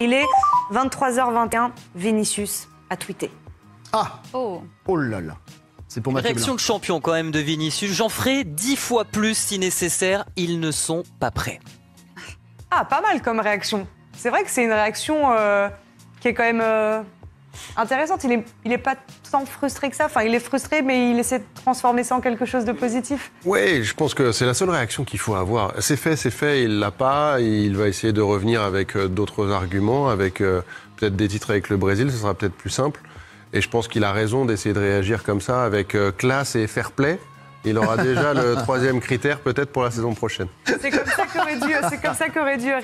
Il est 23h21, Vinicius a tweeté. Ah oh là là. C'est pour Mathieu Réaction Blanc. de champion quand même de Vinicius. J'en ferai 10 fois plus si nécessaire. Ils ne sont pas prêts. Ah, pas mal comme réaction. C'est vrai que c'est une réaction qui est quand même intéressante. Il est pas tant frustré que ça. Enfin, il est frustré, mais il essaie de transformer ça en quelque chose de positif. Oui, je pense que c'est la seule réaction qu'il faut avoir. C'est fait, il l'a pas. Il va essayer de revenir avec d'autres arguments, avec peut-être des titres avec le Brésil, ce sera peut-être plus simple. Et je pense qu'il a raison d'essayer de réagir comme ça, avec classe et fair play. Il aura déjà le 3e critère, peut-être pour la saison prochaine. C'est comme ça qu'aurait dû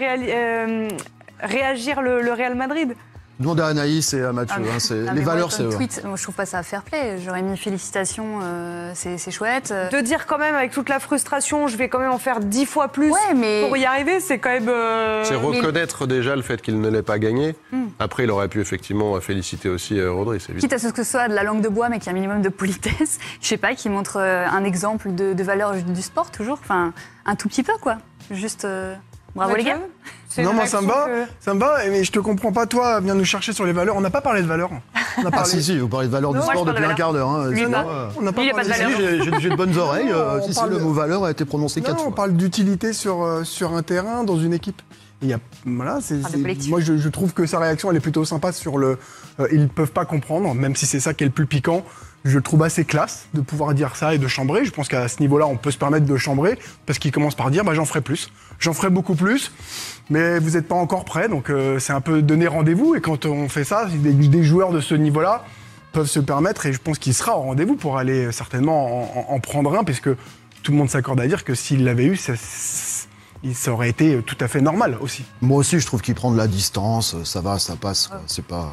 réagir le Real Madrid. Demandez à Anaïs et à Mathieu. Les valeurs, c'est eux. Moi, je trouve pas ça fair play. J'aurais mis félicitations, c'est chouette. De dire quand même, avec toute la frustration, je vais quand même en faire 10 fois plus pour y arriver, c'est quand même... C'est reconnaître déjà le fait qu'il ne l'ait pas gagné. Après, il aurait pu effectivement féliciter aussi Rodri, c'est évident. Quitte à ce que ce soit de la langue de bois, mais qu'il y a un minimum de politesse, je sais pas, qui montre un exemple de valeur du sport, toujours. Enfin, un tout petit peu, quoi. Juste... Bravo les gars. Non, moi ça me va, mais je te comprends pas, toi, viens nous chercher sur les valeurs. On n'a pas parlé de valeurs. On a parlé... Ah si, vous parlez de valeurs du sport depuis un quart d'heure. Hein. On n'a pas parlé de valeurs. J'ai de bonnes oreilles. Le mot valeur a été prononcé 4 fois. On parle d'utilité sur un terrain, dans une équipe. Moi, je trouve que sa réaction, elle est plutôt sympa sur le... ils ne peuvent pas comprendre, même si c'est ça qui est le plus piquant. Je le trouve assez classe de pouvoir dire ça et de chambrer. Je pense qu'à ce niveau-là, on peut se permettre de chambrer parce qu'il commence par dire j'en ferai plus. J'en ferai beaucoup plus, mais vous n'êtes pas encore prêts. Donc c'est un peu donner rendez-vous. Et quand on fait ça, des joueurs de ce niveau-là peuvent se permettre, et je pense qu'il sera au rendez-vous pour aller certainement en prendre un, puisque tout le monde s'accorde à dire que s'il l'avait eu, ça aurait été tout à fait normal aussi. Moi aussi, je trouve qu'il prend de la distance. Ça va, ça passe. Quoi. C'est pas...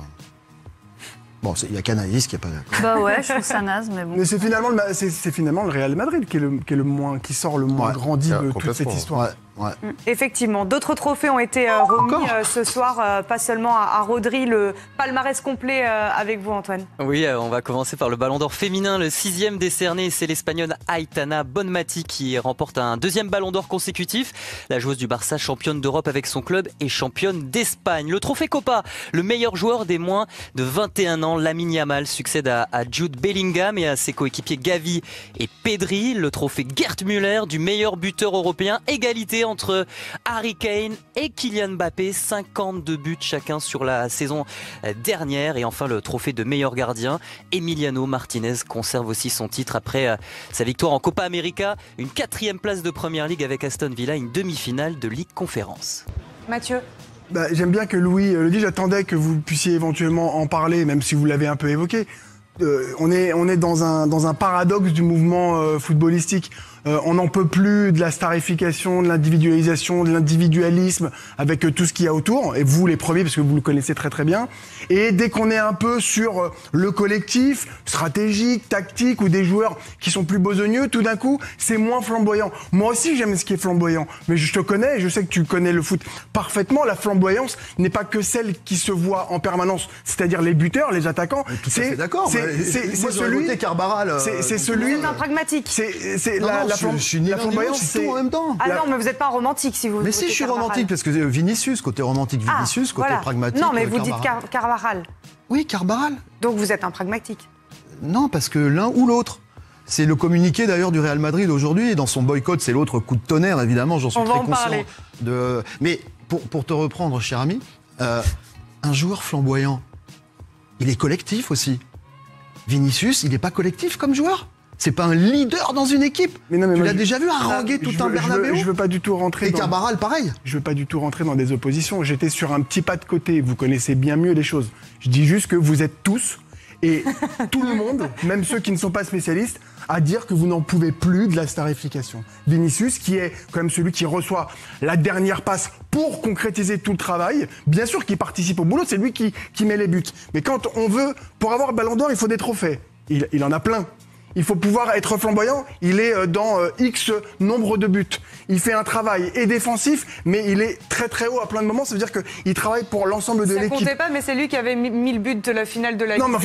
Bon, il n'y a qu'Anaïs qui n'est pas d'accord. Bah ouais, je trouve ça naze, mais bon. Mais c'est finalement le Real Madrid qui sort le moins grandi de toute cette histoire. Ouais. Effectivement. D'autres trophées ont été remis ce soir, pas seulement à Rodri, le palmarès complet avec vous, Antoine. Oui, on va commencer par le Ballon d'Or féminin, le 6e décerné. C'est l'Espagnole Aitana Bonmati qui remporte un 2e Ballon d'Or consécutif. La joueuse du Barça, championne d'Europe avec son club et championne d'Espagne. Le trophée Copa, le meilleur joueur des moins de 21 ans, Lamine Yamal, succède à Jude Bellingham et à ses coéquipiers Gavi et Pedri. Le trophée Gerd Müller du meilleur buteur européen, égalité entre Harry Kane et Kylian Mbappé, 52 buts chacun sur la saison dernière. Et enfin le trophée de meilleur gardien, Emiliano Martinez conserve aussi son titre après sa victoire en Copa América, une 4e place de Première Ligue avec Aston Villa, une demi-finale de Ligue Conférence. Mathieu. J'aime bien que Louis le dise, j'attendais que vous puissiez éventuellement en parler, même si vous l'avez un peu évoqué. On est dans un paradoxe du mouvement footballistique. On n'en peut plus de la starification, de l'individualisation, de l'individualisme avec tout ce qu'il y a autour. Et vous, les premiers, parce que vous le connaissez très très bien. Et dès qu'on est un peu sur le collectif, stratégique, tactique, ou des joueurs qui sont plus besogneux, tout d'un coup, c'est moins flamboyant. Moi aussi, j'aime ce qui est flamboyant. Mais je te connais, et je sais que tu connais le foot parfaitement. La flamboyance n'est pas que celle qui se voit en permanence, c'est-à-dire les buteurs, les attaquants. C'est d'accord. C'est celui... Carbaral. C'est celui... Vous êtes un pragmatique. Je suis ni flamboyance, c'est tout en même temps. Ah non, mais vous n'êtes pas romantique si vous... Mais si, je suis romantique, parce que Vinicius, côté romantique, Vinicius, côté pragmatique. Non, mais vous dites Carvajal. Oui, Carvajal. Donc vous êtes un pragmatique. Non, parce que l'un ou l'autre. C'est le communiqué d'ailleurs du Real Madrid aujourd'hui. Et dans son boycott, c'est l'autre coup de tonnerre, évidemment, j'en suis très conscient. Mais pour te reprendre, cher ami, un joueur flamboyant, il est collectif aussi. Vinicius, il n'est pas collectif comme joueur. C'est pas un leader dans une équipe. Tu l'as déjà vu haranguer tout un Bernabéu. Je veux pas du tout rentrer. Et Carvajal, pareil. Je veux pas du tout rentrer dans des oppositions. J'étais sur un petit pas de côté. Vous connaissez bien mieux les choses. Je dis juste que vous êtes tous et tout le monde, même ceux qui ne sont pas spécialistes, à dire que vous n'en pouvez plus de la starification. Vinicius, qui est quand même celui qui reçoit la dernière passe pour concrétiser tout le travail, bien sûr qu'il participe au boulot, c'est lui qui met les buts. Mais quand on veut, pour avoir le Ballon d'Or, il faut des trophées. Il en a plein. Il faut pouvoir être flamboyant. Il est dans X nombre de buts. Il fait un travail et défensif, mais il est très très haut à plein de moments. Ça veut dire qu'il travaille pour l'ensemble de l'équipe. Ça comptait pas, mais c'est lui qui avait mis le but de la finale de la Ligue. Non, mais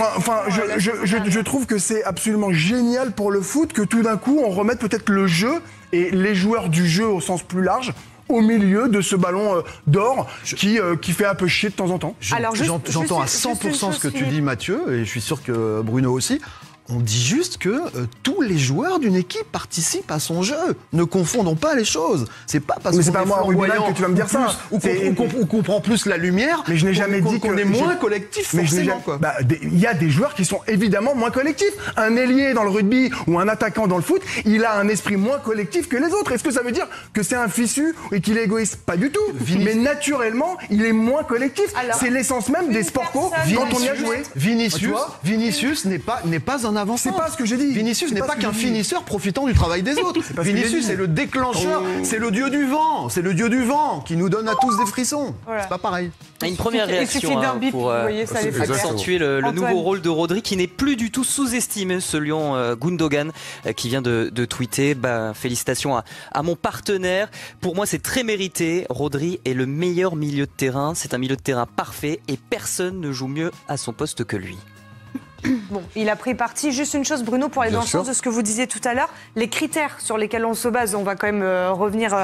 je trouve que c'est absolument génial pour le foot que tout d'un coup, on remette peut-être le jeu et les joueurs du jeu au sens plus large au milieu de ce ballon d'or qui fait un peu chier de temps en temps. J'entends à 100% ce que tu dis, Mathieu, et je suis sûr que Bruno aussi. On dit juste que tous les joueurs d'une équipe participent à son jeu. Ne confondons pas les choses. C'est pas parce qu'on est flamboyant que tu vas me dire ça. Ou qu'on prend plus la lumière. Mais je n'ai jamais dit qu'on est moins collectif. Forcément, quoi. Il y a des joueurs qui sont évidemment moins collectifs. Un ailier dans le rugby ou un attaquant dans le foot, il a un esprit moins collectif que les autres. Est-ce que ça veut dire que c'est un fichu et qu'il est égoïste? Pas du tout. Mais naturellement, il est moins collectif. C'est l'essence même des sports co quand on y a joué. Vinicius n'est pas un avançant. C'est pas ce que j'ai dit. Vinicius n'est pas qu'un finisseur profitant du travail des autres. Vinicius, c'est le déclencheur, c'est le dieu du vent. C'est le dieu du vent qui nous donne à tous des frissons. Voilà. C'est pas pareil. Une première réaction pour accentuer le nouveau rôle de Rodri, qui n'est plus du tout sous-estimé, selon Gundogan, qui vient de tweeter. Félicitations à mon partenaire. Pour moi, c'est très mérité. Rodri est le meilleur milieu de terrain. C'est un milieu de terrain parfait et personne ne joue mieux à son poste que lui. Bon, il a pris parti. Juste une chose, Bruno, pour aller dans le sens de ce que vous disiez tout à l'heure, les critères sur lesquels on se base, on va quand même revenir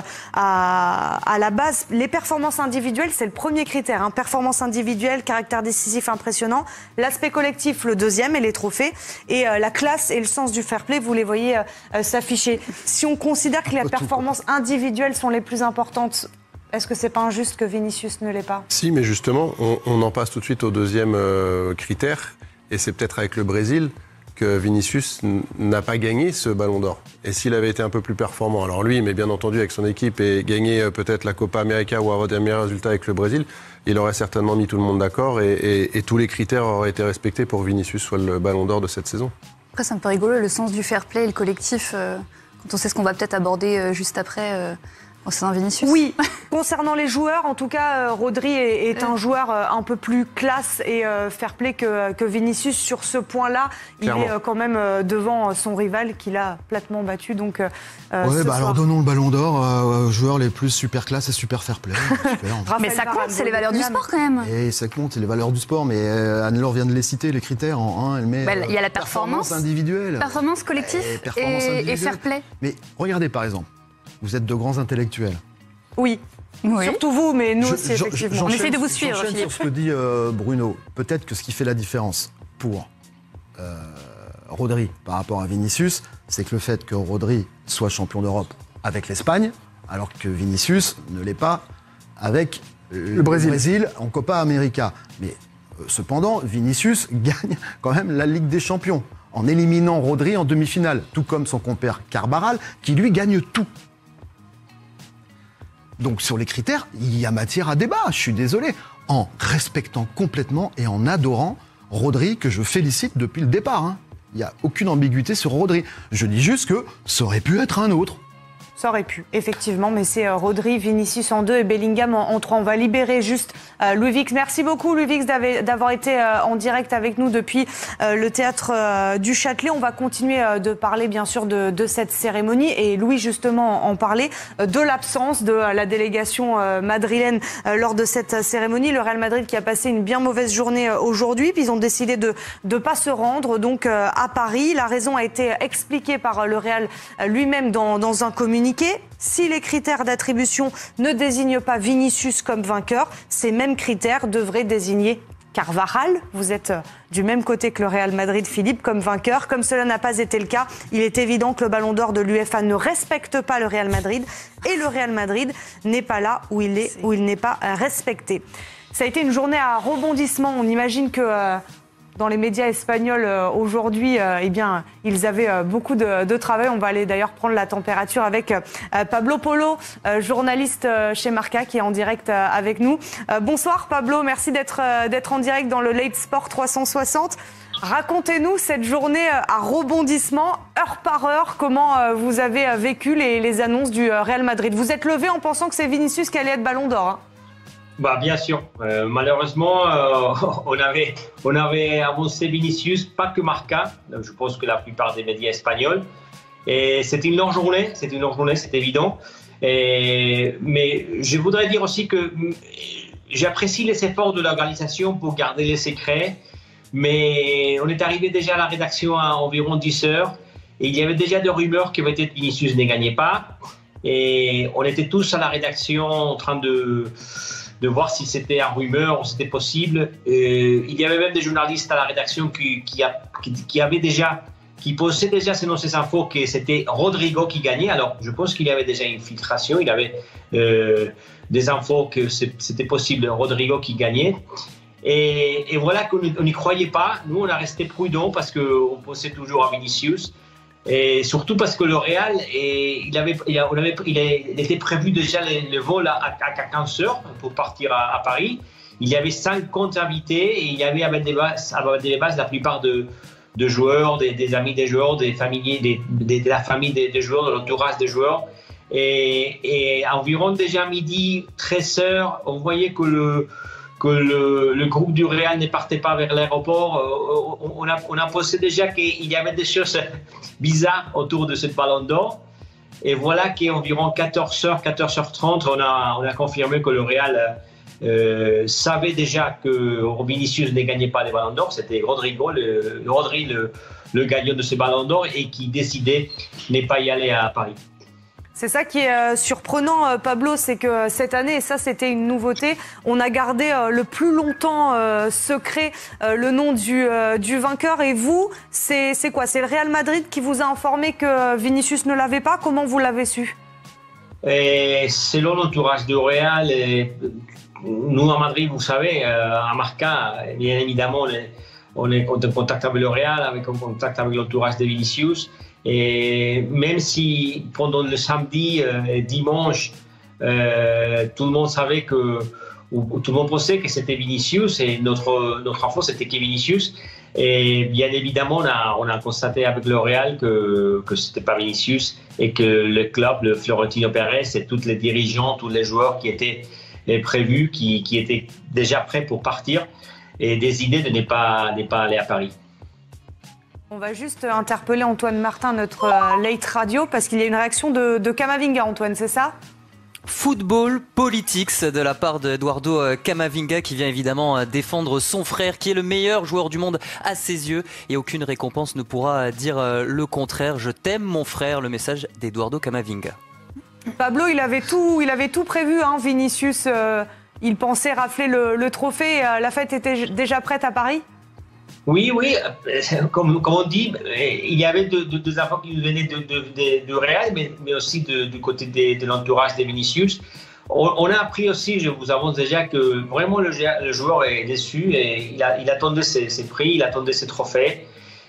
à la base. Les performances individuelles, c'est le premier critère. Hein. Performance individuelle, caractère décisif impressionnant. L'aspect collectif, le deuxième, et les trophées. Et la classe et le sens du fair play, vous les voyez s'afficher. Si on considère que les performances individuelles sont les plus importantes, est-ce que c'est pas injuste que Vinicius ne l'ait pas? Si, mais justement, on en passe tout de suite au deuxième critère. Et c'est peut-être avec le Brésil que Vinicius n'a pas gagné ce ballon d'or. Et s'il avait été un peu plus performant, alors lui, mais bien entendu avec son équipe, et gagné peut-être la Copa América ou avoir des meilleurs résultats avec le Brésil, il aurait certainement mis tout le monde d'accord et tous les critères auraient été respectés pour que Vinicius soit le ballon d'or de cette saison. Après, c'est un peu rigolo, le sens du fair play et le collectif, quand on sait ce qu'on va peut-être aborder juste après... concernant Vinicius. Oui, concernant les joueurs, en tout cas, Rodri est un joueur un peu plus classe et fair play que Vinicius. Sur ce point-là, clairement. Il est quand même devant son rival qu'il a platement battu. Donc, alors donnons le ballon d'or aux joueurs les plus super classe et super fair play. Mais ça compte, c'est les valeurs du sport quand même. Et ça compte, c'est les valeurs du sport. Mais Anne-Laure vient de les citer, les critères. En 1, elle met il y a la performance individuelle. Performance collective et fair play. Mais regardez par exemple. Vous êtes de grands intellectuels. Oui. Surtout vous, mais nous aussi, effectivement. On essaie de vous suivre, Philippe. Sur ce que dit Bruno, peut-être que ce qui fait la différence pour Rodri par rapport à Vinicius, c'est que le fait que Rodri soit champion d'Europe avec l'Espagne, alors que Vinicius ne l'est pas avec le Brésil en Copa América. Mais cependant, Vinicius gagne quand même la Ligue des Champions en éliminant Rodri en demi-finale, tout comme son compère Carvajal, qui lui gagne tout. Donc sur les critères, il y a matière à débat, je suis désolé, en respectant complètement et en adorant Rodri, que je félicite depuis le départ. Hein. Il n'y a aucune ambiguïté sur Rodri. Je dis juste que ça aurait pu être un autre. Ça aurait pu, effectivement, mais c'est Rodri, Vinicius en 2 et Bellingham en 3. On va libérer juste Louis Vix. Merci beaucoup, Louis Vix, d'avoir été en direct avec nous depuis le théâtre du Châtelet. On va continuer de parler, bien sûr, de cette cérémonie. Et Louis, justement, en parlait de l'absence de la délégation madrilène lors de cette cérémonie. Le Real Madrid qui a passé une bien mauvaise journée aujourd'hui. Puis ils ont décidé de ne pas se rendre donc à Paris. La raison a été expliquée par le Real lui-même dans un communiqué. Si les critères d'attribution ne désignent pas Vinicius comme vainqueur, ces mêmes critères devraient désigner Carvajal. Vous êtes du même côté que le Real Madrid, Philippe, comme vainqueur. Comme cela n'a pas été le cas, il est évident que le ballon d'or de l'UEFA ne respecte pas le Real Madrid et le Real Madrid n'est pas là où il n'est pas respecté. Ça a été une journée à rebondissement. On imagine que... dans les médias espagnols aujourd'hui, ils avaient beaucoup de travail. On va aller d'ailleurs prendre la température avec Pablo Polo, journaliste chez Marca, qui est en direct avec nous. Bonsoir Pablo, merci d'être en direct dans le Late Sport 360. Racontez-nous cette journée à rebondissement, heure par heure, comment vous avez vécu les annonces du Real Madrid. Vous êtes levé en pensant que c'est Vinicius qui allait être ballon d'or, hein? Bien sûr. Malheureusement, on avait avancé Vinicius, pas que Marca. Je pense que la plupart des médias espagnols. Et c'était une longue journée, c'est évident. Mais je voudrais dire aussi que j'apprécie les efforts de l'organisation pour garder les secrets. Mais on est arrivé déjà à la rédaction à environ 10 heures. Et il y avait déjà des rumeurs que peut-être Vinicius ne gagnait pas. Et on était tous à la rédaction en train de voir si c'était un rumeur ou si c'était possible. Il y avait même des journalistes à la rédaction qui posaient déjà selon ces infos que c'était Rodrigo qui gagnait. Alors je pense qu'il y avait déjà une filtration, il y avait des infos que c'était possible Rodrigo qui gagnait. Et voilà qu'on n'y croyait pas. Nous, on a resté prudents parce qu'on pensait toujours à Vinicius. Et surtout parce que le Real, il était prévu déjà le vol à 15 heures pour partir à Paris. Il y avait 50 invités et il y avait avec des bases la plupart de joueurs, des amis des joueurs, des familiers, de la famille des joueurs, de l'entourage des joueurs. Et environ déjà midi, 13 heures, on voyait que le groupe du Real ne partait pas vers l'aéroport. On a pensé déjà qu'il y avait des choses bizarres autour de ce Ballon d'Or. Et voilà qu'environ 14h, 14h30, on a confirmé que le Real savait déjà que Vinicius ne gagnait pas les Ballons d'Or. C'était Rodrigo, le gagnant de ce Ballon d'Or, et qui décidait de ne pas y aller à Paris. C'est ça qui est surprenant, Pablo, c'est que cette année, et ça c'était une nouveauté, on a gardé le plus longtemps secret le nom du vainqueur. Et vous, c'est quoi? C'est le Real Madrid qui vous a informé que Vinicius ne l'avait pas? Comment vous l'avez su? Selon l'entourage du Real, nous à Madrid, vous savez, à Marca, bien évidemment, on est en contact avec le Real, en contact avec l'entourage de Vinicius. Et même si pendant le samedi et dimanche, tout le monde savait ou tout le monde pensait que c'était Vinicius, et notre info c'était que Vinicius. Et bien évidemment, on a constaté avec le Real que c'était pas Vinicius, et que le club, le Florentino Pérez, et tous les dirigeants, tous les joueurs qui étaient prévus, qui étaient déjà prêts pour partir, et décidaient de ne pas aller à Paris. On va juste interpeller Antoine Martin, notre late radio, parce qu'il y a une réaction de Camavinga, Antoine, c'est ça? Football Politics de la part d'Eduardo Camavinga, qui vient évidemment défendre son frère, qui est le meilleur joueur du monde à ses yeux, et aucune récompense ne pourra dire le contraire. Je t'aime mon frère, le message d'Eduardo Camavinga. Pablo, il avait tout prévu, hein, Vinicius. Il pensait rafler le trophée. La fête était déjà prête à Paris? Oui, comme on dit, il y avait deux infos qui nous venaient du Real, mais aussi du côté de l'entourage de Vinicius. On a appris aussi, je vous annonce déjà, que vraiment le joueur est déçu, et il attendait ses prix, il attendait ses trophées.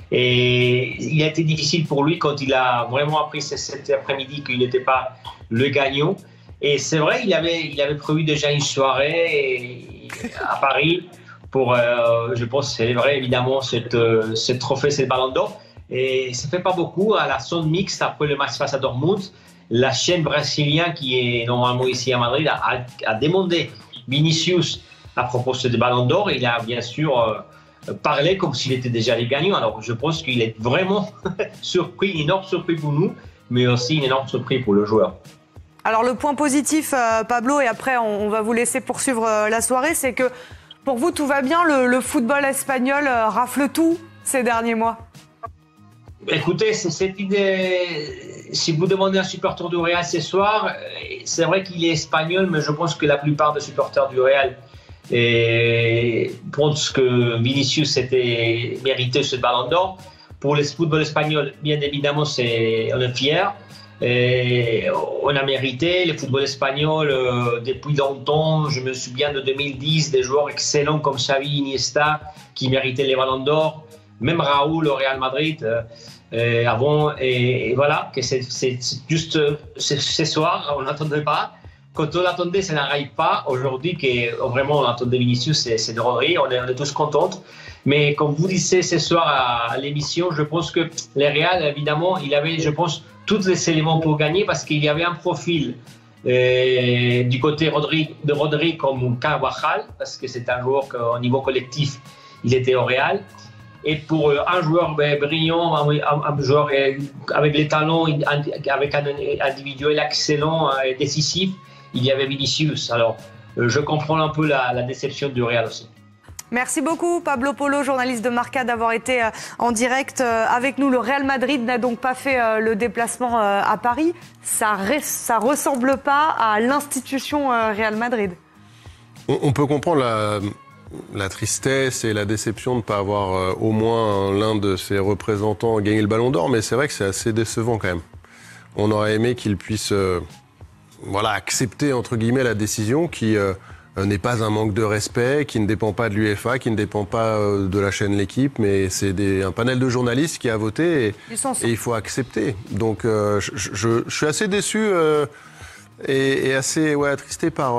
Et il a été difficile pour lui quand il a vraiment appris cet après-midi qu'il n'était pas le gagnant. Et c'est vrai, il avait prévu déjà une soirée à Paris pour, je pense, célébrer évidemment ce trophée, c'est le Ballon d'Or. Et ça ne fait pas beaucoup. À la zone mixte, après le match face à Dortmund, la chaîne brésilienne qui est normalement ici à Madrid a demandé Vinicius à propos de ce Ballon d'Or. Il a bien sûr parlé comme s'il était déjà le gagnant. Alors je pense qu'il est vraiment surpris, une énorme surprise pour nous, mais aussi une énorme surprise pour le joueur. Alors le point positif, Pablo, et après on va vous laisser poursuivre la soirée, c'est que pour vous tout va bien, le football espagnol rafle tout ces derniers mois. Écoutez, si vous demandez à un supporter du Real ce soir, c'est vrai qu'il est espagnol, mais je pense que la plupart des supporters du Real pensent que Vinicius était mérité ce Ballon d'Or. Pour le football espagnol, bien évidemment, on est fiers. On a mérité le football espagnol depuis longtemps. Je me souviens de 2010, des joueurs excellents comme Xavi, Iniesta qui méritaient les Ballons d'Or, même Raúl au Real Madrid avant. Et voilà, que c'est juste ce soir, on n'attendait pas. Quand on l'attendait, ça n'arrive pas. Aujourd'hui, que vraiment on attendait Vinicius, c'est de Rodri. On est tous contents. Mais comme vous disiez ce soir à l'émission, je pense que le Real, évidemment, il avait, je pense, tous les éléments pour gagner, parce qu'il y avait un profil du côté de Rodri comme Carvajal, parce que c'est un joueur qu'au niveau collectif, il était au Real. Et pour un joueur brillant, un joueur avec les talents, avec un individuel excellent et décisif, il y avait Vinicius. Alors, je comprends un peu la déception du Real aussi. Merci beaucoup Pablo Polo, journaliste de Marca, d'avoir été en direct avec nous. Le Real Madrid n'a donc pas fait le déplacement à Paris. Ça ressemble pas à l'institution Real Madrid. On peut comprendre la tristesse et la déception de ne pas avoir au moins l'un de ses représentants gagner le Ballon d'Or, mais c'est vrai que c'est assez décevant quand même. On aurait aimé qu'il puisse accepter entre guillemets la décision qui n'est pas un manque de respect, qui ne dépend pas de l'UEFA, qui ne dépend pas de la chaîne L'Équipe, mais c'est un panel de journalistes qui a voté et il faut accepter. Donc je suis assez déçu et assez attristé par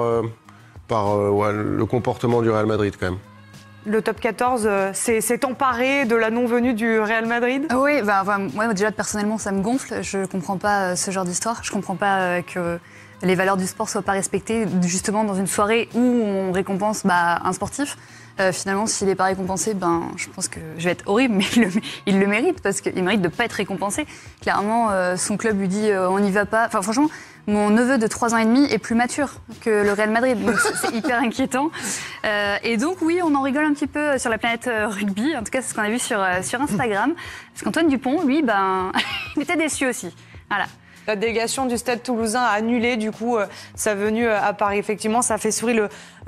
le comportement du Real Madrid quand même. Le top 14 s'est emparé de la non-venue du Real Madrid ? Oui, moi déjà personnellement ça me gonfle. Je ne comprends pas ce genre d'histoire. Je ne comprends pas que les valeurs du sport ne soient pas respectées justement dans une soirée où on récompense un sportif. Finalement, s'il n'est pas récompensé, je pense que je vais être horrible, mais il le mérite parce qu'il mérite de ne pas être récompensé. Clairement, son club lui dit on n'y va pas. Enfin, franchement, mon neveu de 3 ans et demi est plus mature que le Real Madrid, donc c'est hyper inquiétant. Et donc oui, on en rigole un petit peu sur la planète rugby. En tout cas, c'est ce qu'on a vu sur Instagram. Parce qu'Antoine Dupont, lui, il était déçu aussi. Voilà. La délégation du Stade Toulousain a annulé du coup sa venue à Paris. Effectivement, ça a fait sourire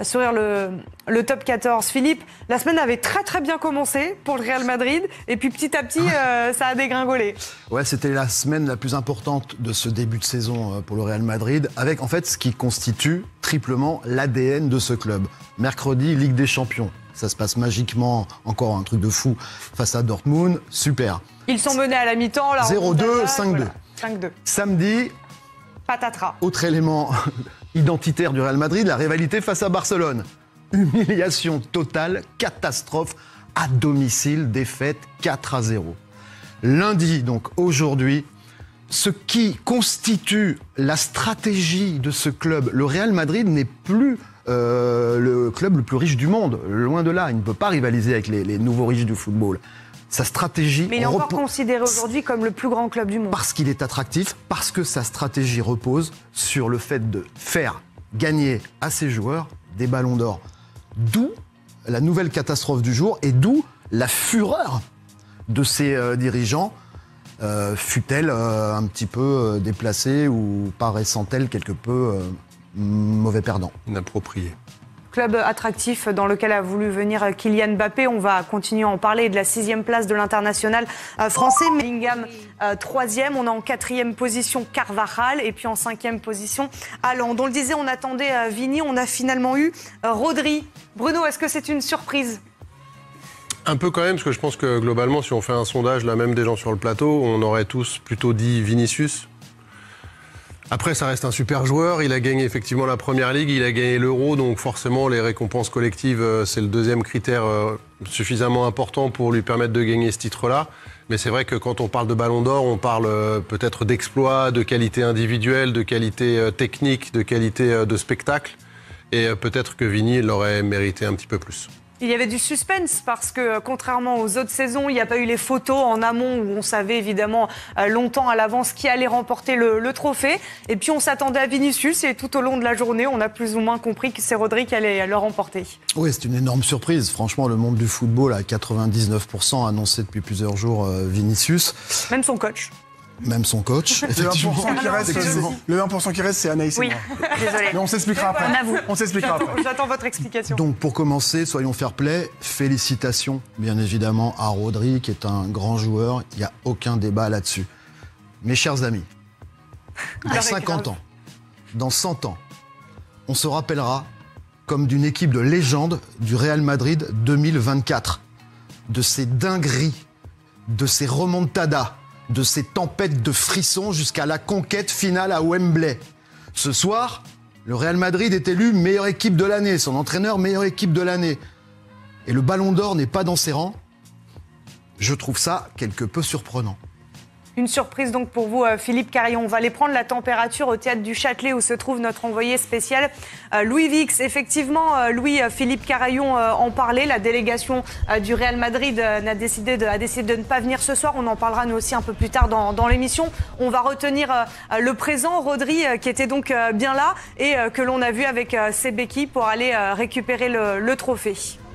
le top 14. Philippe, la semaine avait très très bien commencé pour le Real Madrid et puis petit à petit ça a dégringolé. Ouais, c'était la semaine la plus importante de ce début de saison pour le Real Madrid, avec en fait ce qui constitue triplement l'ADN de ce club. Mercredi, Ligue des Champions. Ça se passe magiquement, encore un truc de fou, face à Dortmund, super. Ils sont menés à la mi-temps. 0-2, 5-2. Voilà. 5-2. Samedi, patatras. Autre élément identitaire du Real Madrid, la rivalité face à Barcelone. Humiliation totale, catastrophe, à domicile, défaite 4-0. Lundi, donc aujourd'hui, ce qui constitue la stratégie de ce club, le Real Madrid n'est plus le club le plus riche du monde, loin de là, il ne peut pas rivaliser avec les nouveaux riches du football. Sa stratégie... Mais il est encore considéré aujourd'hui comme le plus grand club du monde. Parce qu'il est attractif, parce que sa stratégie repose sur le fait de faire gagner à ses joueurs des ballons d'or. D'où la nouvelle catastrophe du jour et d'où la fureur de ses dirigeants, fut-elle un petit peu déplacée ou paraissant-elle quelque peu mauvais perdant. Inapproprié. Club attractif dans lequel a voulu venir Kylian Mbappé. On va continuer à en parler de la 6e place de l'international français. Bellingham 3e, on a en 4e position Carvajal et puis en 5e position Haaland. On le disait, on attendait Vini, on a finalement eu Rodri. Bruno, est-ce que c'est une surprise ? Un peu quand même, parce que je pense que globalement, si on fait un sondage, là même des gens sur le plateau, on aurait tous plutôt dit Vinicius. Après, ça reste un super joueur. Il a gagné effectivement la Première Ligue, il a gagné l'Euro, donc forcément les récompenses collectives, c'est le deuxième critère suffisamment important pour lui permettre de gagner ce titre-là. Mais c'est vrai que quand on parle de Ballon d'Or, on parle peut-être d'exploit, de qualité individuelle, de qualité technique, de qualité de spectacle. Et peut-être que Vini l'aurait mérité un petit peu plus. Il y avait du suspense parce que, contrairement aux autres saisons, il n'y a pas eu les photos en amont où on savait évidemment longtemps à l'avance qui allait remporter le trophée. Et puis on s'attendait à Vinicius et tout au long de la journée, on a plus ou moins compris que c'est Rodri qui allait le remporter. Oui, c'est une énorme surprise. Franchement, le monde du football, à 99%, a annoncé depuis plusieurs jours Vinicius. Même son coach. Même son coach. Le 1% qui reste, c'est Anaïs. Oui, désolé. Mais on s'expliquera après. On s'expliquera après. J'attends votre explication. Donc pour commencer, soyons fair-play, félicitations bien évidemment à Rodri, qui est un grand joueur. Il n'y a aucun débat là-dessus. Mes chers amis, dans 50 ans, dans 100 ans, on se rappellera comme d'une équipe de légende du Real Madrid 2024. De ces dingueries, de ces remontadas, de ces tempêtes de frissons jusqu'à la conquête finale à Wembley. Ce soir, le Real Madrid est élu meilleure équipe de l'année, son entraîneur meilleure équipe de l'année. Et le Ballon d'Or n'est pas dans ses rangs. Je trouve ça quelque peu surprenant. Une surprise donc pour vous, Philippe Carillon. On va aller prendre la température au Théâtre du Châtelet où se trouve notre envoyé spécial, Louis Vix. Effectivement, Louis-Philippe Carillon en parlait. La délégation du Real Madrid a décidé de ne pas venir ce soir. On en parlera nous aussi un peu plus tard dans l'émission. On va retenir le présent, Rodri, qui était donc bien là et que l'on a vu avec ses béquilles pour aller récupérer le trophée.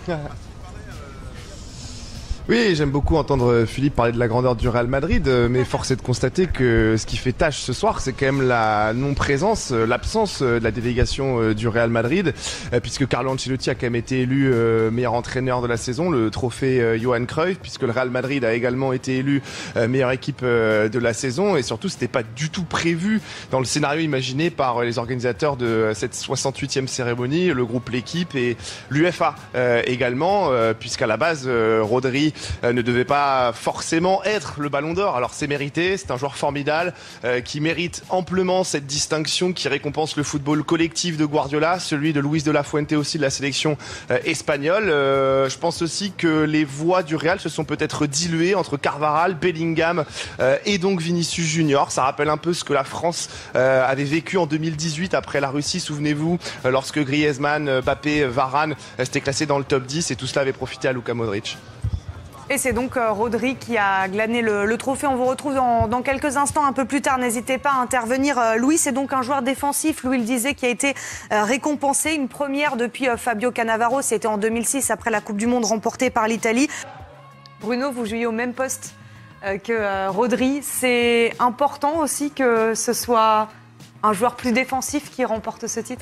Oui, j'aime beaucoup entendre Philippe parler de la grandeur du Real Madrid, mais force est de constater que ce qui fait tâche ce soir, c'est quand même la non-présence, l'absence de la délégation du Real Madrid, puisque Carlo Ancelotti a quand même été élu meilleur entraîneur de la saison, le trophée Johan Cruyff, puisque le Real Madrid a également été élu meilleure équipe de la saison, et surtout c'était pas du tout prévu dans le scénario imaginé par les organisateurs de cette 68e cérémonie, le groupe L'équipe et l'UEFA également, puisqu'à la base Rodri ne devait pas forcément être le Ballon d'Or. Alors c'est mérité, c'est un joueur formidable qui mérite amplement cette distinction qui récompense le football collectif de Guardiola, celui de Luis de la Fuente aussi de la sélection espagnole. Je pense aussi que les voix du Real se sont peut-être diluées entre Carvajal, Bellingham et donc Vinicius Junior. Ça rappelle un peu ce que la France avait vécu en 2018 après la Russie, souvenez-vous, lorsque Griezmann, Mbappé, Varane s'étaient classés dans le top 10 et tout cela avait profité à Luka Modric. Et c'est donc Rodri qui a glané le trophée. On vous retrouve dans quelques instants, un peu plus tard. N'hésitez pas à intervenir. Louis, c'est donc un joueur défensif, Louis le disait, qui a été récompensé. Une première depuis Fabio Cannavaro. C'était en 2006, après la Coupe du Monde remportée par l'Italie. Bruno, vous jouiez au même poste que Rodri. C'est important aussi que ce soit un joueur plus défensif qui remporte ce titre ?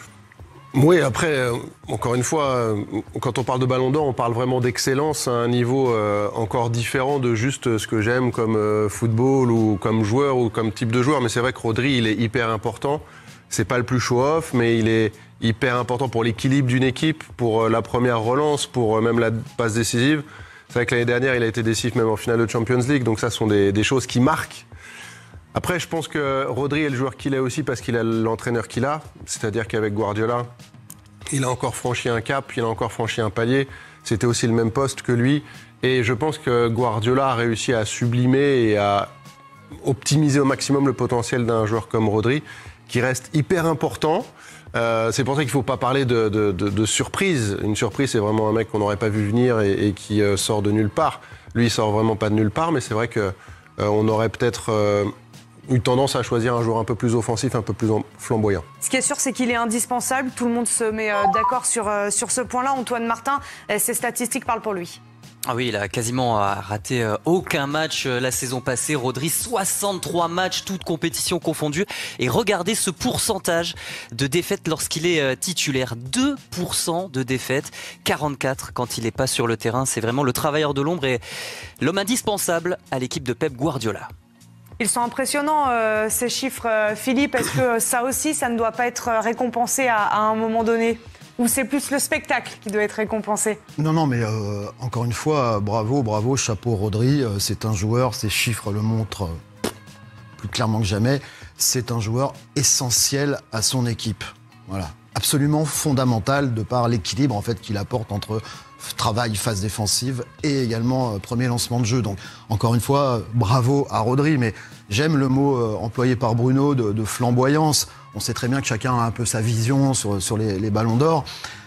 Oui, après, encore une fois, quand on parle de Ballon d'Or, on parle vraiment d'excellence à un niveau encore différent de juste ce que j'aime comme football ou comme joueur ou comme type de joueur. Mais c'est vrai que Rodri, il est hyper important. C'est pas le plus show-off, mais il est hyper important pour l'équilibre d'une équipe, pour la première relance, pour même la passe décisive. C'est vrai que l'année dernière, il a été décisif même en finale de Champions League. Donc ça, ce sont des choses qui marquent. Après, je pense que Rodri est le joueur qu'il est aussi parce qu'il a l'entraîneur qu'il a. C'est-à-dire qu'avec Guardiola, il a encore franchi un cap, il a encore franchi un palier. C'était aussi le même poste que lui. Et je pense que Guardiola a réussi à sublimer et à optimiser au maximum le potentiel d'un joueur comme Rodri, qui reste hyper important. C'est pour ça qu'il ne faut pas parler de surprise. Une surprise, c'est vraiment un mec qu'on n'aurait pas vu venir et qui sort de nulle part. Lui, il sort vraiment pas de nulle part, mais c'est vrai qu'on aurait peut-être eu tendance à choisir un joueur un peu plus offensif, un peu plus flamboyant. Ce qui est sûr, c'est qu'il est indispensable. Tout le monde se met d'accord sur ce point-là. Antoine Martin, ses statistiques parlent pour lui. Ah oui, il a quasiment raté aucun match la saison passée. Rodri, 63 matchs, toutes compétitions confondues. Et regardez ce pourcentage de défaites lorsqu'il est titulaire. 2% de défaites, 44 quand il n'est pas sur le terrain. C'est vraiment le travailleur de l'ombre et l'homme indispensable à l'équipe de Pep Guardiola. Ils sont impressionnants, ces chiffres, Philippe. Est-ce que ça aussi, ça ne doit pas être récompensé à un moment donné ? Ou c'est plus le spectacle qui doit être récompensé ? Non, mais encore une fois, bravo, chapeau Rodri. C'est un joueur, ces chiffres le montrent plus clairement que jamais. C'est un joueur essentiel à son équipe. Voilà, absolument fondamental de par l'équilibre en fait qu'il apporte entre travail, phase défensive et également premier lancement de jeu. Donc encore une fois, bravo à Rodri, mais j'aime le mot employé par Bruno de flamboyance. On sait très bien que chacun a un peu sa vision sur les ballons d'or.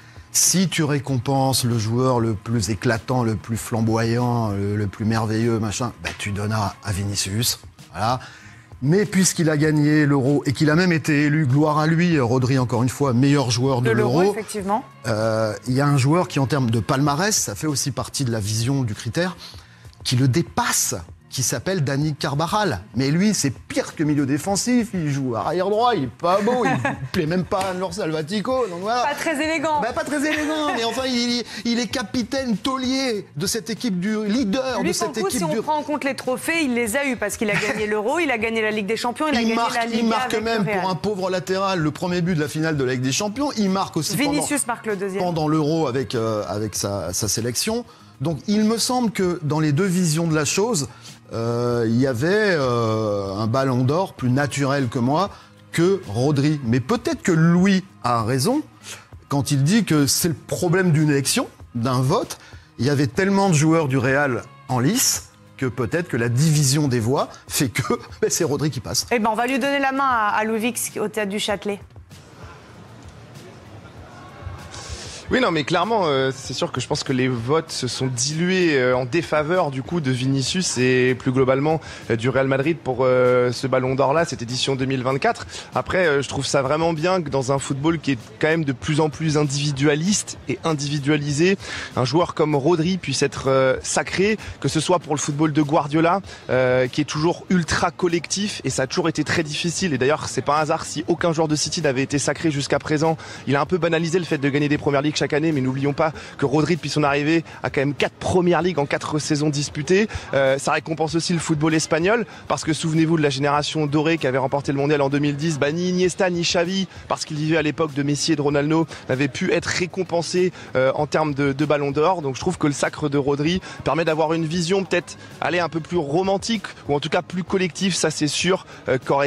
Si tu récompenses le joueur le plus éclatant, le plus flamboyant, le plus merveilleux, machin, bah, tu donneras à Vinicius. Voilà. Mais puisqu'il a gagné l'Euro et qu'il a même été élu, gloire à lui, Rodri encore une fois, meilleur joueur de l'Euro. Effectivement. Il y a un joueur qui en termes de palmarès, ça fait aussi partie de la vision du critère, qui le dépasse, qui s'appelle Dani Carvajal. Mais lui, c'est pire que milieu défensif, il joue arrière droit, il est pas beau, il plaît même pas à Anne Salvatico. Donc voilà. Pas très élégant. Bah, pas très élégant, mais enfin, il est capitaine taulier de cette équipe du leader lui, de cette équipe. Si on prend en compte les trophées, il les a eus parce qu'il a gagné l'Euro, il a gagné la Ligue des Champions, il a gagné la Ligue. Il marque même pour un pauvre latéral le premier but de la finale de la Ligue des Champions. Il marque aussi Vinicius marque le deuxième pendant l'Euro avec sa sélection. Donc il me semble que dans les deux visions de la chose, il y avait un ballon d'or plus naturel que moi, que Rodri. Mais peut-être que Louis a raison quand il dit que c'est le problème d'une élection, d'un vote. Il y avait tellement de joueurs du Real en lice que peut-être que la division des voix fait que c'est Rodri qui passe. Eh ben, on va lui donner la main à Louis Vix au Théâtre du Châtelet. Oui, non, mais clairement, c'est sûr que je pense que les votes se sont dilués en défaveur du coup de Vinicius et plus globalement du Real Madrid pour ce Ballon d'Or-là, cette édition 2024. Après, je trouve ça vraiment bien que dans un football qui est quand même de plus en plus individualiste et individualisé, un joueur comme Rodri puisse être sacré, que ce soit pour le football de Guardiola, qui est toujours ultra collectif, et ça a toujours été très difficile. Et d'ailleurs, c'est pas un hasard si aucun joueur de City n'avait été sacré jusqu'à présent. Il a un peu banalisé le fait de gagner des premières ligues chaque année, mais n'oublions pas que Rodri, depuis son arrivée, a quand même 4 premières ligues en 4 saisons disputées. Ça récompense aussi le football espagnol, parce que souvenez-vous de la génération dorée qui avait remporté le mondial en 2010, ni Iniesta ni Xavi, parce qu'il vivait à l'époque de Messi et de Ronaldo, n'avaient pu être récompensés en termes de Ballon d'Or. Donc je trouve que le sacre de Rodri permet d'avoir une vision peut-être aller un peu plus romantique, ou en tout cas plus collective, ça c'est sûr, qu'aurait...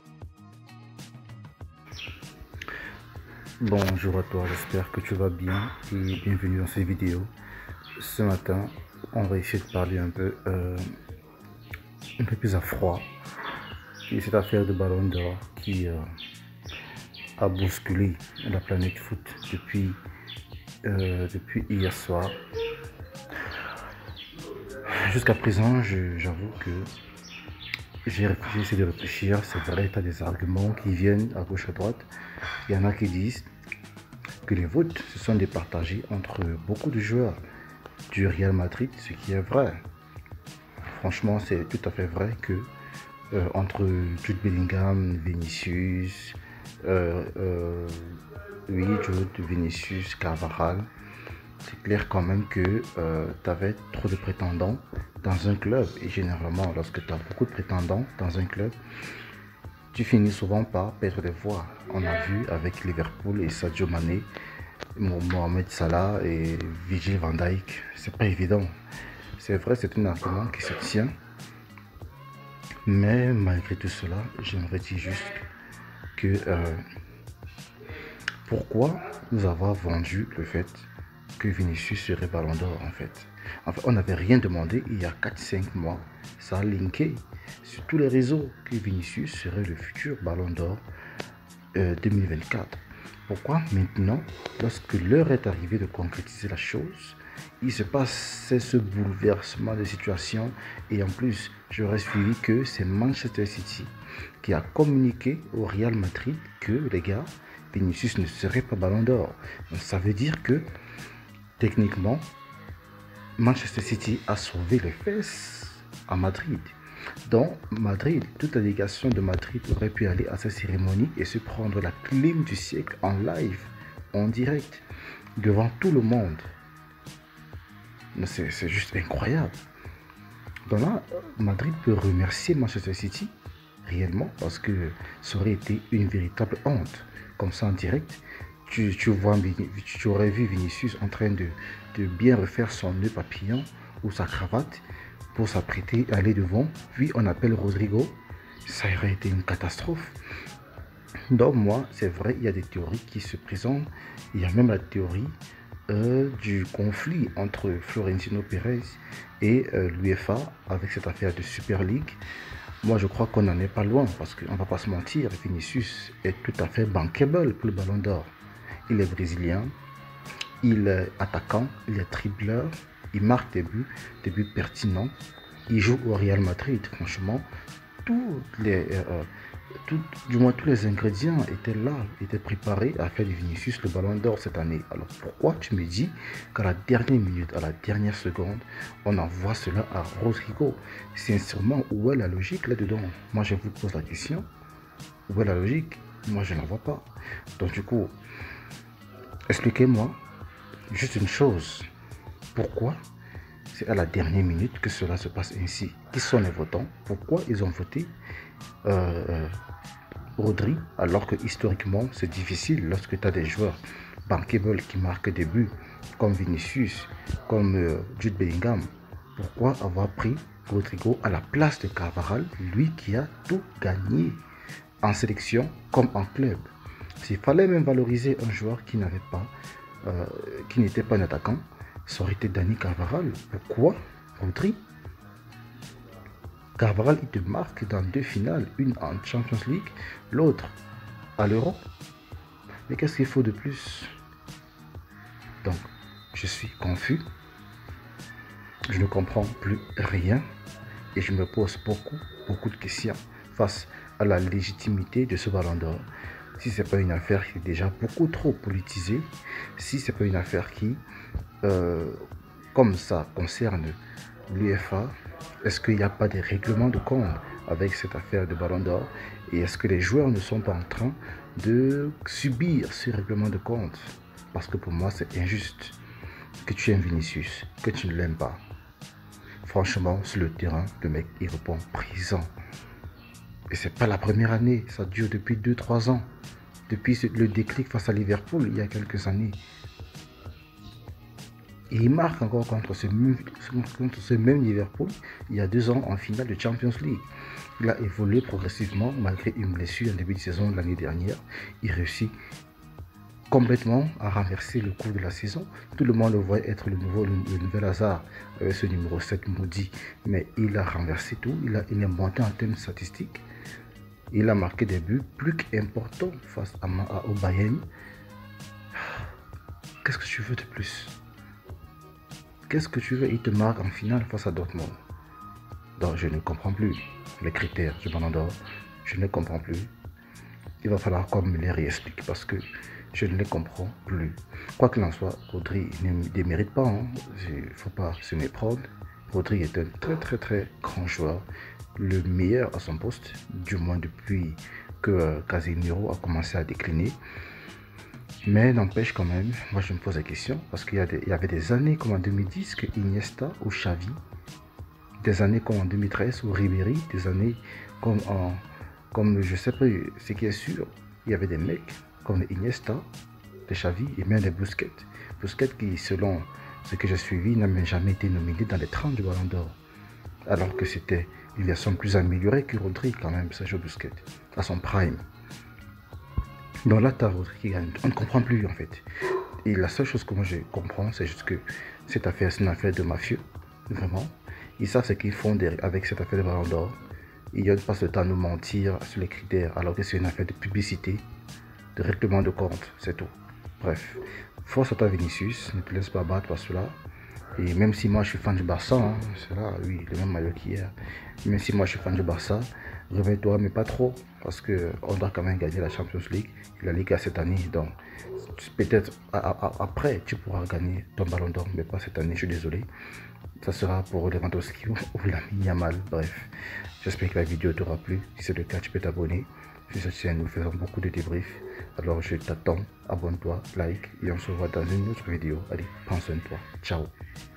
Bonjour à toi, j'espère que tu vas bien et bienvenue dans cette vidéo. Ce matin, on va essayer de parler un peu plus à froid de cette affaire de Ballon d'Or qui a bousculé la planète foot depuis hier soir. Jusqu'à présent, j'avoue que j'ai essayé de réfléchir. C'est vrai, tu as des arguments qui viennent à gauche à droite. Il y en a qui disent que les votes se sont départagés entre beaucoup de joueurs du Real Madrid, ce qui est vrai. Franchement, c'est tout à fait vrai que entre Jude Bellingham, Vinicius, Jude, Vinicius, Carvajal, c'est clair quand même que tu avais trop de prétendants dans un club. Et généralement, lorsque tu as beaucoup de prétendants dans un club, tu finis souvent par perdre des voix. On a vu avec Liverpool et Sadio Mané, Mohamed Salah et Virgil van Dijk. C'est pas évident. C'est vrai, c'est un argument qui se tient. Mais malgré tout cela, j'aimerais dire juste que pourquoi nous avons vendu le fait que Vinicius serait Ballon d'Or en fait. On n'avait rien demandé il y a 4-5 mois. Ça a linké sur tous les réseaux que Vinicius serait le futur Ballon d'Or 2024. Pourquoi maintenant, lorsque l'heure est arrivée de concrétiser la chose, il se passe ce bouleversement de situation, et en plus, j'aurais suivi que c'est Manchester City qui a communiqué au Real Madrid que les gars, Vinicius ne serait pas Ballon d'Or. Donc ça veut dire que techniquement, Manchester City a sauvé les fesses à Madrid. Dans Madrid, toute la délégation de Madrid aurait pu aller à cette cérémonie et se prendre la clim du siècle en live, en direct, devant tout le monde. C'est juste incroyable. Donc là, Madrid peut remercier Manchester City, réellement, parce que ça aurait été une véritable honte. Comme ça en direct, tu aurais vu Vinicius en train de bien refaire son nœud papillon ou sa cravate pour s'apprêter à aller devant, puis on appelle Rodrigo, ça aurait été une catastrophe. Donc moi, c'est vrai, il y a des théories qui se présentent. Il y a même la théorie du conflit entre Florentino Pérez et l'UEFA avec cette affaire de Super League. Moi, je crois qu'on n'en est pas loin, parce qu'on ne va pas se mentir, Vinicius est tout à fait bankable pour le Ballon d'Or. Il est brésilien, il est attaquant, il est dribbleur, il marque des buts pertinents, il joue au Real Madrid. Franchement, tous les ingrédients étaient là, étaient préparés à faire de Vinicius le Ballon d'Or cette année. Alors pourquoi tu me dis qu'à la dernière minute, à la dernière seconde, on envoie cela à Rodrigo? Sincèrement, où est la logique là-dedans? Moi, je vous pose la question. Où est la logique? Moi, je n'en vois pas. Donc du coup, expliquez-moi juste une chose. Pourquoi c'est à la dernière minute que cela se passe ainsi? Qui sont les votants? Pourquoi ils ont voté Rodri, alors que historiquement c'est difficile lorsque tu as des joueurs bankable qui marquent des buts comme Vinicius, comme Jude Bellingham? Pourquoi avoir pris Rodrigo à la place de Carvajal, lui qui a tout gagné en sélection comme en club? S'il fallait même valoriser un joueur qui n'était pas un attaquant, ça aurait été Dani Carvajal. Pourquoi Rodri? Carvajal, il te marque dans 2 finales, une en Champions League, l'autre à l'Euro. Mais qu'est-ce qu'il faut de plus? Donc, je suis confus. Je ne comprends plus rien. Et je me pose beaucoup de questions face à la légitimité de ce ballon d'or. Si ce n'est pas une affaire qui est déjà beaucoup trop politisée, si ce n'est pas une affaire qui, comme ça concerne l'UEFA, est-ce qu'il n'y a pas des règlements de compte avec cette affaire de ballon d'or? Et est-ce que les joueurs ne sont pas en train de subir ce règlement de compte? Parce que pour moi, c'est injuste que tu aimes Vinicius, que tu ne l'aimes pas. Franchement, sur le terrain, le mec, il répond présent. Et c'est pas la première année, ça dure depuis 2-3 ans. Depuis le déclic face à Liverpool, il y a quelques années. Et il marque encore contre ce même Liverpool, il y a 2 ans en finale de Champions League. Il a évolué progressivement malgré une blessure en début de saison de l'année dernière. Il réussit complètement à renverser le cours de la saison. Tout le monde le voit être le nouvel Hazard avec ce numéro 7 maudit. Mais il a renversé tout, il est monté en termes statistiques. Il a marqué des buts plus qu'importants face au Bayern. Qu'est-ce que tu veux de plus? Qu'est-ce que tu veux? Il te marque en finale face à Dortmund. Donc je ne comprends plus les critères du ballon d'or. Je ne comprends plus. Il va falloir qu'on me les réexplique parce que je ne les comprends plus. Quoi qu'il en soit, Rodri ne démérite pas. Il ne faut pas se méprendre. Rodri est un très grand joueur. Le meilleur à son poste, du moins depuis que Casemiro a commencé à décliner. Mais n'empêche quand même, moi je me pose la question, parce qu'il y avait des années comme en 2010 que Iniesta ou Xavi, des années comme en 2013 ou Ribéry, des années comme je sais pas ce qui est sûr, il y avait des mecs comme Iniesta, des Xavi et même des Busquets. Busquets qui, selon ce que j'ai suivi, n'a même jamais été nominé dans les 30 du Ballon d'Or. Alors que c'était une version plus améliorée que Rodri quand même, Sergio Busquets, à son prime. Donc là, t'as Rodri qui gagne. On ne comprend plus en fait. Et la seule chose que moi je comprends, c'est juste que cette affaire, c'est une affaire de mafieux. Vraiment. Ils savent ce qu'ils font avec cette affaire de Ballon d'Or. Ils ne passent le temps à nous mentir sur les critères, alors que c'est une affaire de publicité, de règlement de compte, c'est tout. Bref, force à toi Vinicius, ne te laisse pas battre par cela. Et même si moi je suis fan du Barça, c'est là, oui, le même maillot qu'hier. Même si moi je suis fan du Barça, réveille-toi, mais pas trop, parce qu'on doit quand même gagner la Champions League et la Liga cette année. Donc, peut-être après, tu pourras gagner ton Ballon d'Or, mais pas cette année, je suis désolé. Ça sera pour Lewandowski ou Lamine Yamal. Bref, j'espère que la vidéo t'aura plu. Si c'est le cas, tu peux t'abonner. Sur cette chaîne, nous faisons beaucoup de débriefs. Alors, je t'attends, abonne-toi, like, et on se voit dans une autre vidéo. Allez, prends soin de toi. Ciao.